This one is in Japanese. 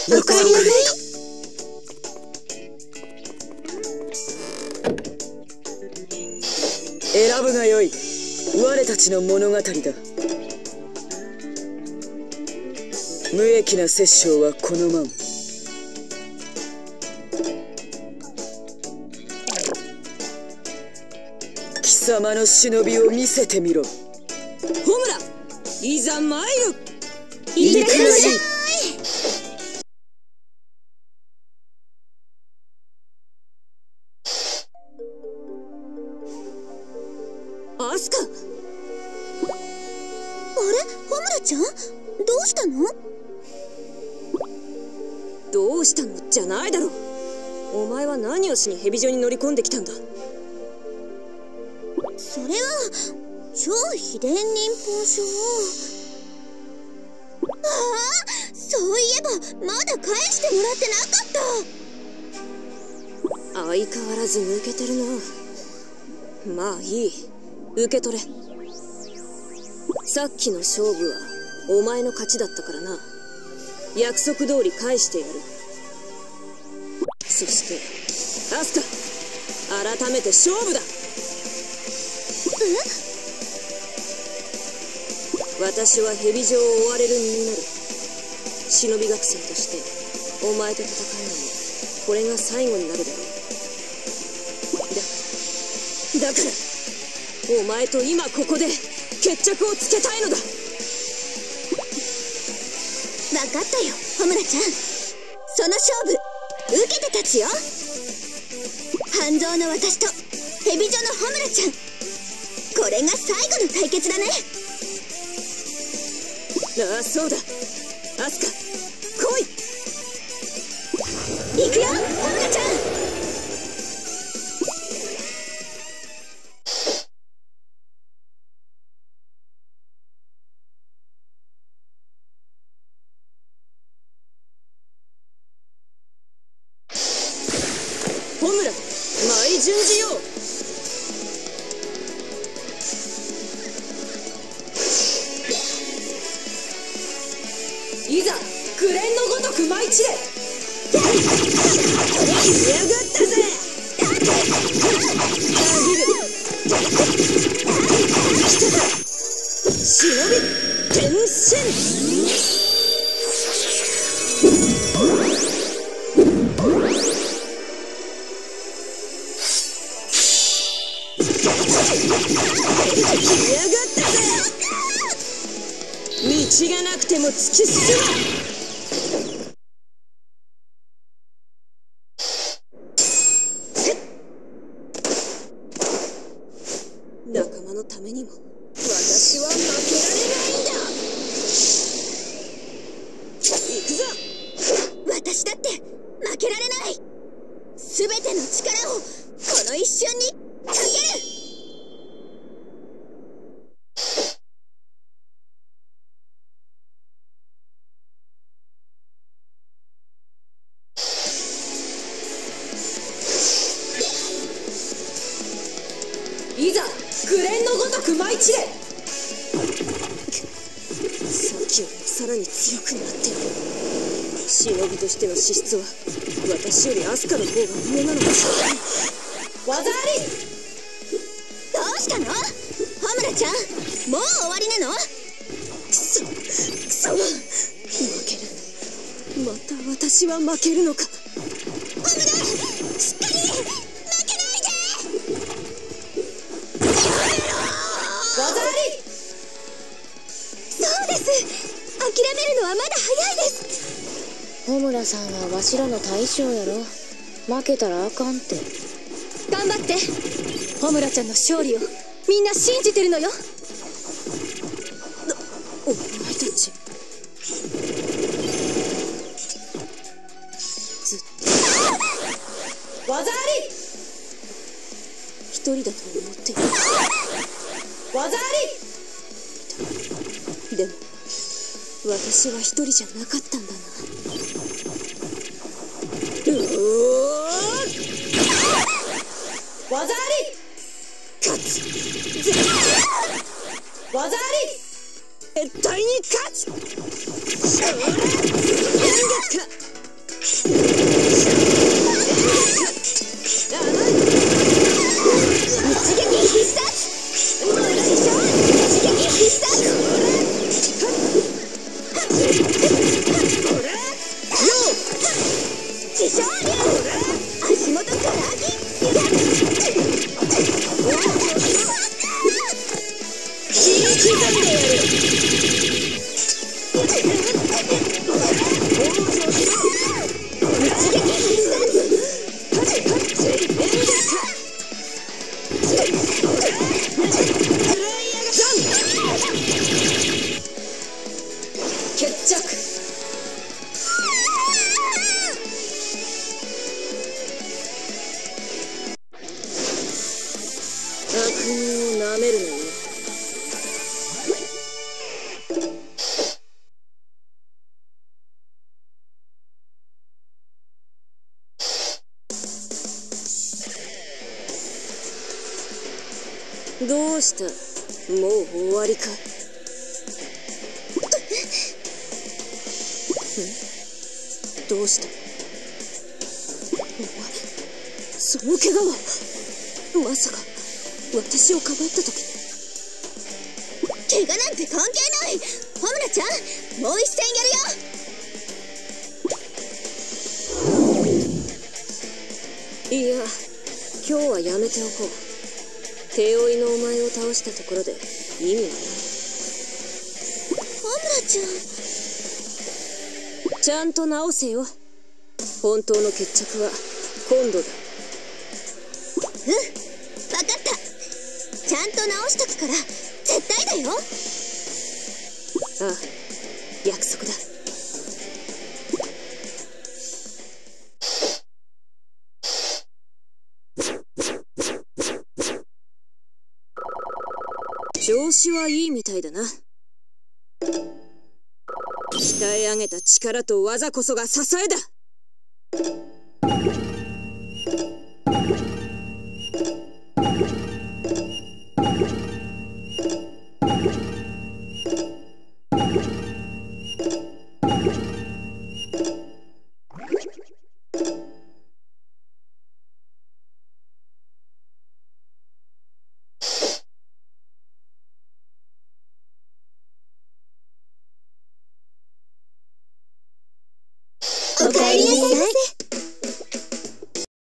おかえりなさい。 選ぶがよい。我たちの物語だ。無益な殺生は好まん。貴様の忍びを見せてみろ。 ホムラ、いざ参る。 いってらっしゃい。 アスカ。あれ、ホムラちゃん、どうしたの？どうしたのじゃないだろう。お前は何をしに蛇女に乗り込んできたんだ？それは超秘伝忍法書を。ああ、そういえばまだ返してもらってなかった。相変わらず抜けてるな。まあいい、受け取れ。さっきの勝負はお前の勝ちだったからな。約束通り返してやる。そしてアスカ、改めて勝負だ。私は蛇女を追われる身になる。忍び学生としてお前と戦うのもこれが最後になるだろう。だからお前と今ここで決着をつけたいのだ。分かったよ、ホムラちゃん。その勝負受けて立つよ。半蔵の私と蛇女のホムラちゃん、これが最後の対決だね。ああ、そうだ。アスカ、来い。行くよ、ホムラちゃん。ホムラ、舞順次よ。いざ紅蓮のごとく舞い散れ。来やがったぜ。忍び転身。来やがったぜ。道がなくても突き進む。仲間のためにも私は負けられないんだ。行くぞ。私だって負けられない。全ての力をこの一瞬にかける。いざ紅蓮のごとく舞い散れ。さっきよりもさらに強くなっている。忍びとしての資質は私よりアスカの方が上なのかしら。技あり。どうしたのホムラちゃん、もう終わりなの？くそ負ける。また私は負けるのか。ホムラ、しっかり負けないで。技あり。そうです、諦めるのはまだ早いです。 ホムラさんはわしらの大将やろ。負けたらあかんって。 頑張って。ホムラちゃんの勝利をみんな信じてるのよ。お前たちずっと技あり。一人だと思っている。技あり。でも私は一人じゃなかったんだな。技あり。勝つ。技あり。絶対に勝つ。演劇か。 どうした？もう終わりか？どうした？お前、その怪我はまさか私をかばった時？ 怪我なんて関係ない。ホムラちゃん、もう一戦やるよ。 いや、今日はやめておこう。手負いのお前を倒したところで意味はない。 ホムラちゃん、 ちゃんと直せよ。本当の決着は今度だ。 分かった。ちゃんと直しとくから絶対だよ。 ああ、約束だ。調子はいいみたいだな。鍛え上げた力と技こそが支えだ。